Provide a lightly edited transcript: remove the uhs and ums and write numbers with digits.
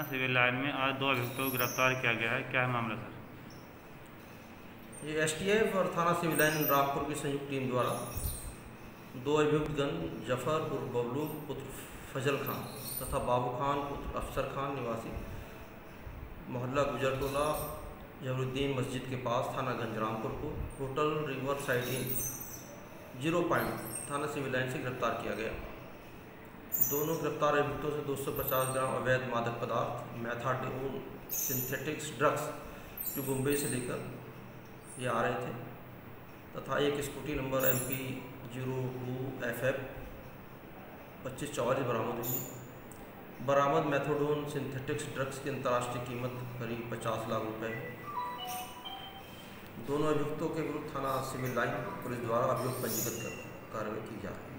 Civil line में आज 2 अभियुक्तों को गिरफ्तार किया गया है। क्या है मामला सर? ये एसटीएफ और थाना सिविल लाइन रामपुर की संयुक्त टीम द्वारा 2 अभियुक्तगण जफर उर्फ बबलू पुत्र फजल खान तथा बाबू खान पुत्र अफसर खान निवासी मोहल्ला गुजरटोला जहरुद्दीन मस्जिद के पास थाना गंज रामपुर को hotel river side inn 0 point थाना सिविल लाइन से गिरफ्तार किया गया। दोनों गिरफ्तार अभियुक्तों से 250 ग्राम अवैध मादक पदार्थ मैथाडोन सिंथेटिक्स ड्रग्स जो मुंबई से लेकर ये आ रहे थे तथा एक स्कूटी नंबर MP 02FF 2544 बरामद हुई। बरामद मैथाडोन सिंथेटिक्स ड्रग्स की अंतर्राष्ट्रीय कीमत करीब 50 लाख रुपए है। दोनों अभियुक्तों के विरुद्ध थाना सिविल लाइन पुलिस द्वारा अभियोग पंजीकृत कर कार्रवाई की जा रही है।